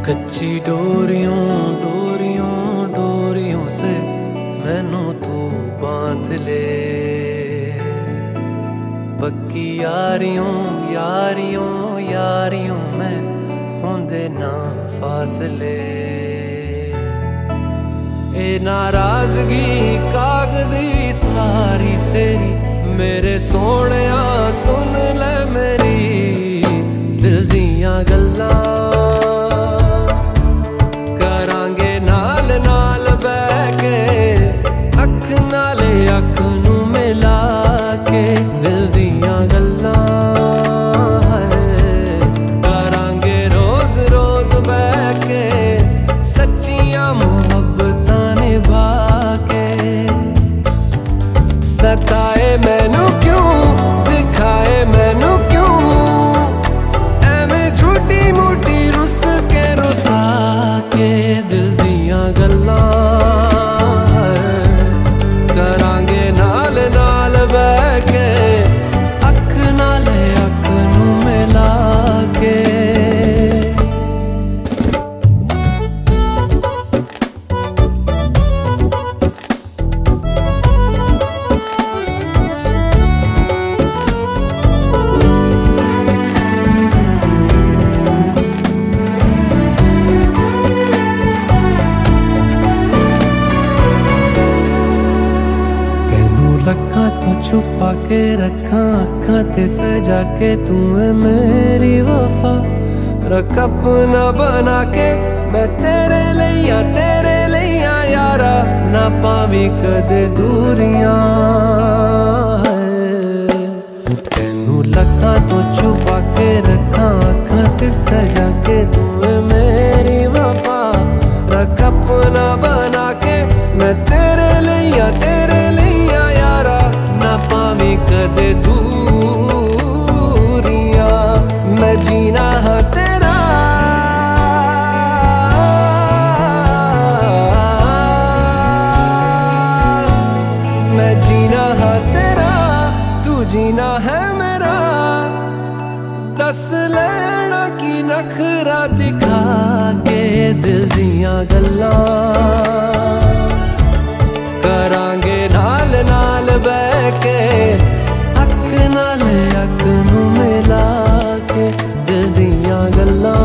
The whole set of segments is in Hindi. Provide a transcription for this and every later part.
कच्ची डोरियों डोरियों डोरियों से मैनू तू बांध ले, पक्की यारियों यारियों यारियों में होंदे ना फासले। ए नाराजगी कागजी सारी तेरी, मेरे सोहणिया सुन ले मेरी दिल दियां गल्लां। करांगे नाल नाल बैठ के अख नाले अख नू मिला के दिल दियां गल्लां। करांगे रोज रोज बैठ के सच्चियां मुहब्बतां निभा के। सताए मैनू क्यों दिखाए मैनू क्यों, एवें झूठी मूठी रुस के रुसा के दिल दियां गल्लां। करांगे नाल नाल बैठ के अख नाले अख नू मिला के। रखा तो छुपा के रखा अखा ते सजा के, तू है मेरी वफा। रख अपना बना के मैं तेरे लिया यारा, ना पावी कदे दूरियां। तेनू लखा तो छुपा के रखा अखा ते सजा के, तू है मेरी वफा। रख अपना बना के मैं तेरे लिया यारा, ना पावी कदे दूरियां। मैं जीना है तेरा मैं जीना है तेरा, तू जीना है मेरा। दस लेना की नखरा दिखा के दिल दियां गल्लां। करांगे नाल नाल बैठ के अख नाल अख नू मिला के दिल दियां गल्लां।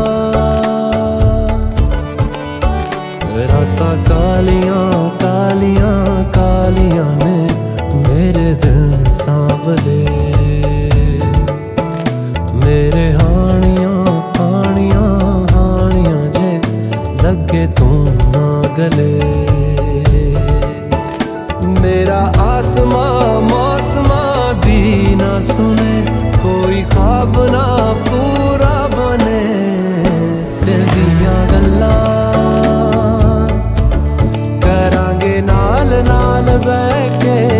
रातां कालियां कालियां कालियां ने मेरे दिल सांवले, मेरे हानियां हानियां हानियां जे लगे तू ना गले। मेरा आसमां मौसमां दी ना सुने, कोई ख्वाब ना पूरा बने दिल दियां गल्लां। करांगे नाल नाल बैठ के